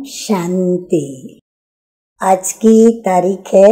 शांति। आज की तारीख है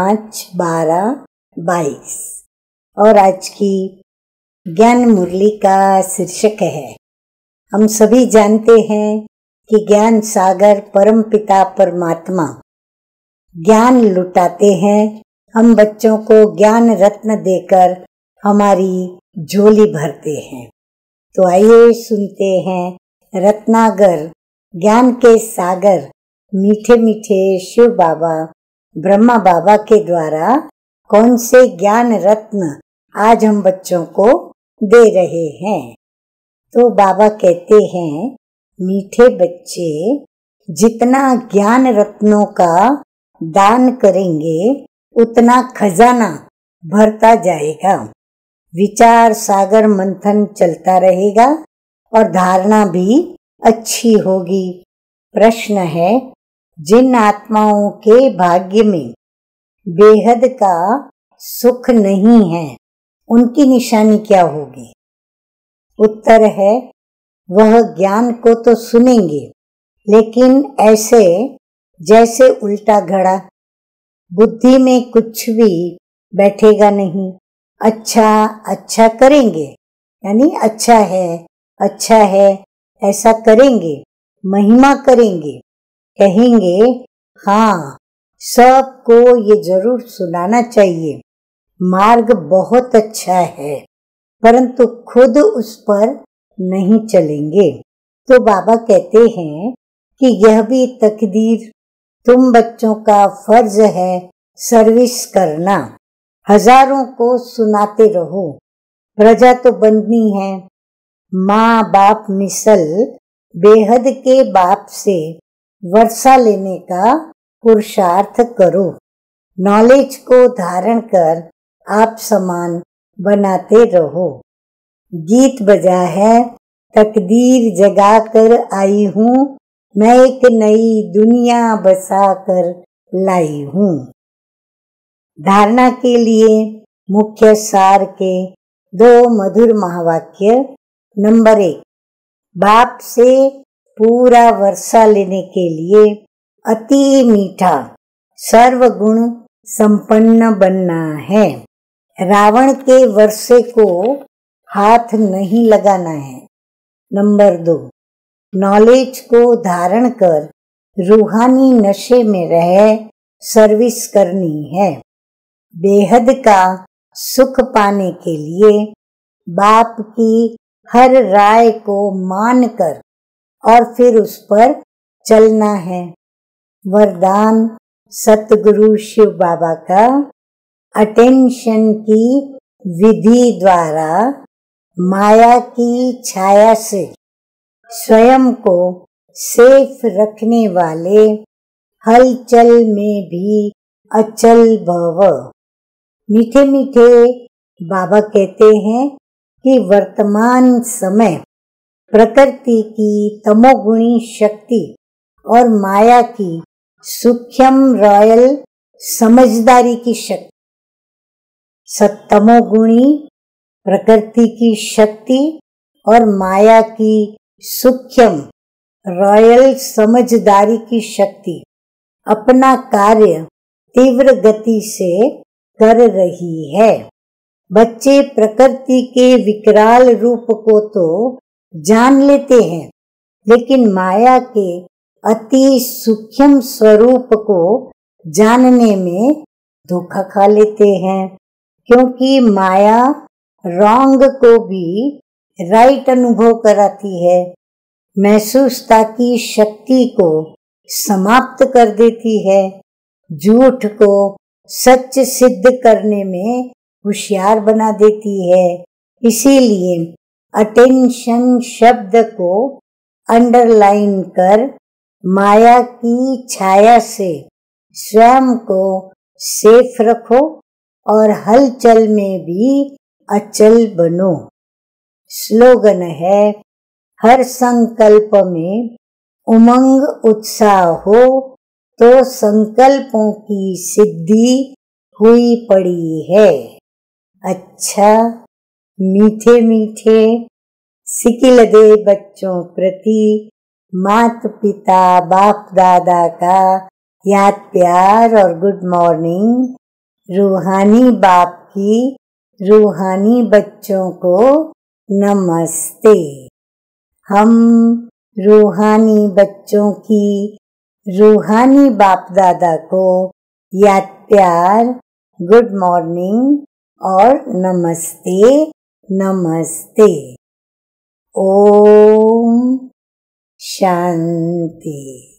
5/12/22 और आज की ज्ञान मुरली का शीर्षक है, हम सभी जानते हैं कि ज्ञान सागर परम पिता परमात्मा ज्ञान लुटाते हैं। हम बच्चों को ज्ञान रत्न देकर हमारी झोली भरते हैं। तो आइए सुनते हैं रत्नागर ज्ञान के सागर मीठे मीठे शिव बाबा ब्रह्मा बाबा के द्वारा कौन से ज्ञान रत्न आज हम बच्चों को दे रहे हैं। तो बाबा कहते हैं, मीठे बच्चे जितना ज्ञान रत्नों का दान करेंगे उतना खजाना भरता जाएगा। विचार सागर मंथन चलता रहेगा और धारणा भी अच्छी होगी। प्रश्न है, जिन आत्माओं के भाग्य में बेहद का सुख नहीं है उनकी निशानी क्या होगी? उत्तर है, वह ज्ञान को तो सुनेंगे लेकिन ऐसे जैसे उल्टा घड़ा, बुद्धि में कुछ भी बैठेगा नहीं। अच्छा अच्छा करेंगे यानी अच्छा है ऐसा करेंगे, महिमा करेंगे, कहेंगे हाँ सबको ये जरूर सुनाना चाहिए, मार्ग बहुत अच्छा है, परंतु खुद उस पर नहीं चलेंगे। तो बाबा कहते हैं कि यह भी तकदीर, तुम बच्चों का फर्ज है सर्विस करना। हजारों को सुनाते रहो, प्रजा तो बननी है। माँ बाप मिसल बेहद के बाप से वर्षा लेने का पुरुषार्थ करो। नॉलेज को धारण कर आप समान बनाते रहो। गीत बजा है, तकदीर जगा कर आई हूँ, मैं एक नई दुनिया बसा कर लाई हूँ। धारणा के लिए मुख्य सार के 2 मधुर महावाक्य। नंबर 1, बाप से पूरा वर्षा लेने के लिए अति मीठा सर्वगुण संपन्न बनना है। रावण के वर्षे को हाथ नहीं लगाना है। नंबर 2, नॉलेज को धारण कर रूहानी नशे में रह सर्विस करनी है। बेहद का सुख पाने के लिए बाप की हर राय को मानकर और फिर उस पर चलना है। वरदान सतगुरु शिव बाबा का अटेंशन की विधि द्वारा माया की छाया से स्वयं को सेफ रखने वाले हलचल में भी अचल भव। मीठे मीठे बाबा कहते हैं कि वर्तमान समय प्रकृति की तमोगुणी शक्ति और माया की सूक्ष्म रॉयल समझदारी की शक्ति, तमोगुणी प्रकृति की शक्ति और माया की सूक्ष्म रॉयल समझदारी की शक्ति अपना कार्य तीव्र गति से कर रही है। बच्चे प्रकृति के विकराल रूप को तो जान लेते हैं, लेकिन माया के अति सूक्ष्म स्वरूप को जानने में धोखा खा लेते हैं, क्योंकि माया रॉन्ग को भी राइट अनुभव कराती है, महसूसता की शक्ति को समाप्त कर देती है, झूठ को सच सिद्ध करने में होशियार बना देती है। इसीलिए अटेंशन शब्द को अंडरलाइन कर माया की छाया से स्वयं को सेफ रखो और हलचल में भी अचल बनो। स्लोगन है, हर संकल्प में उमंग उत्साह हो तो संकल्पों की सिद्धि हुई पड़ी है। अच्छा, मीठे मीठे सिकिल दे बच्चों प्रति माता पिता बाप दादा का याद प्यार और गुड मॉर्निंग। रूहानी बाप की रूहानी बच्चों को नमस्ते। हम रूहानी बच्चों की रूहानी बाप दादा को याद प्यार, गुड मॉर्निंग और नमस्ते नमस्ते। ओम शांति।